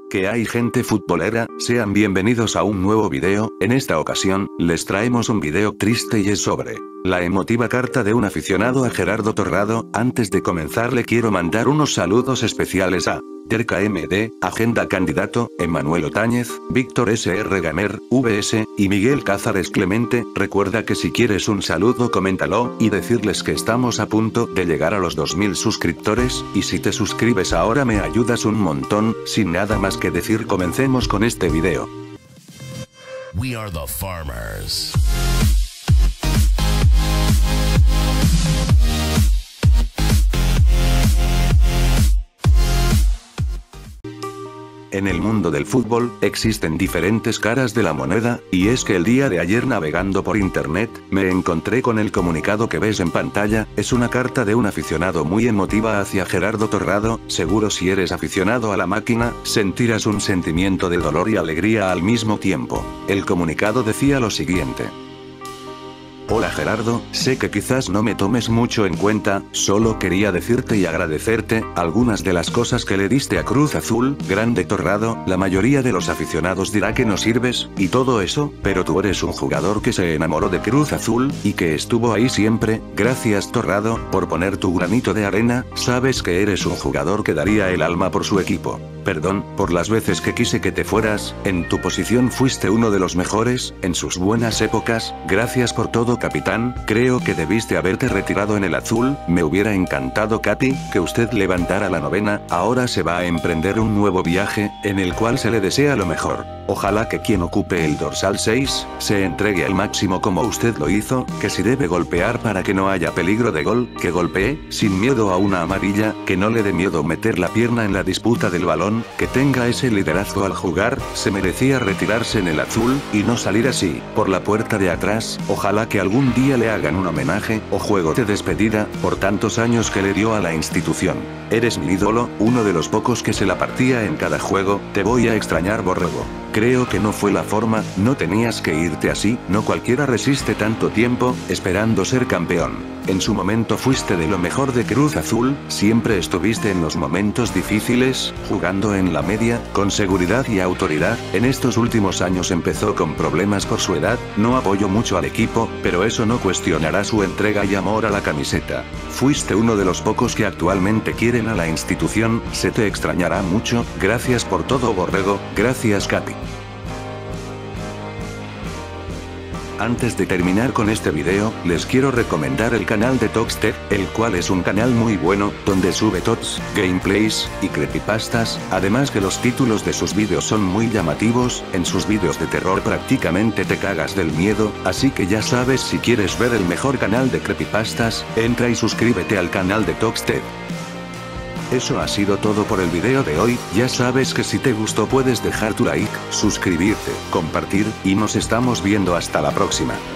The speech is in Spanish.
Que hay gente futbolera, sean bienvenidos a un nuevo video. En esta ocasión, les traemos un video triste y es sobre la emotiva carta de un aficionado a Gerardo Torrado. Antes de comenzar le quiero mandar unos saludos especiales a Terca MD, Agenda Candidato, Emanuel Otáñez, Víctor SR Gamer, VS, y Miguel Cázares Clemente. Recuerda que si quieres un saludo coméntalo, y decirles que estamos a punto de llegar a los 2000 suscriptores, y si te suscribes ahora me ayudas un montón. Sin nada más que decir, comencemos con este video. We are the farmers. En el mundo del fútbol, existen diferentes caras de la moneda, y es que el día de ayer navegando por internet, me encontré con el comunicado que ves en pantalla. Es una carta de un aficionado muy emotiva hacia Gerardo Torrado. Seguro si eres aficionado a la máquina, sentirás un sentimiento de dolor y alegría al mismo tiempo. El comunicado decía lo siguiente. Hola Gerardo, sé que quizás no me tomes mucho en cuenta, solo quería decirte y agradecerte algunas de las cosas que le diste a Cruz Azul. Grande Torrado, la mayoría de los aficionados dirá que no sirves, y todo eso, pero tú eres un jugador que se enamoró de Cruz Azul, y que estuvo ahí siempre. Gracias Torrado, por poner tu granito de arena. Sabes que eres un jugador que daría el alma por su equipo. Perdón, por las veces que quise que te fueras. En tu posición fuiste uno de los mejores, en sus buenas épocas. Gracias por todo capitán. Creo que debiste haberte retirado en el azul. Me hubiera encantado Capi, que usted levantara la novena. Ahora se va a emprender un nuevo viaje, en el cual se le desea lo mejor. Ojalá que quien ocupe el dorsal 6, se entregue al máximo como usted lo hizo, que si debe golpear para que no haya peligro de gol, que golpee, sin miedo a una amarilla, que no le dé miedo meter la pierna en la disputa del balón, que tenga ese liderazgo al jugar. Se merecía retirarse en el azul, y no salir así, por la puerta de atrás. Ojalá que algún día le hagan un homenaje, o juego de despedida, por tantos años que le dio a la institución. Eres mi ídolo, uno de los pocos que se la partía en cada juego. Te voy a extrañar borrego. Creo que no fue la forma, no tenías que irte así, no cualquiera resiste tanto tiempo, esperando ser campeón. En su momento fuiste de lo mejor de Cruz Azul, siempre estuviste en los momentos difíciles, jugando en la media, con seguridad y autoridad. En estos últimos años empezó con problemas por su edad. No apoyo mucho al equipo, pero eso no cuestionará su entrega y amor a la camiseta. Fuiste uno de los pocos que actualmente quieren a la institución, se te extrañará mucho. Gracias por todo borrego, gracias Capi. Antes de terminar con este video, les quiero recomendar el canal de Toxter, el cual es un canal muy bueno, donde sube tots, gameplays, y creepypastas, además que los títulos de sus vídeos son muy llamativos. En sus vídeos de terror prácticamente te cagas del miedo, así que ya sabes, si quieres ver el mejor canal de creepypastas, entra y suscríbete al canal de Toxter. Eso ha sido todo por el video de hoy. Ya sabes que si te gustó puedes dejar tu like, suscribirte, compartir, y nos estamos viendo hasta la próxima.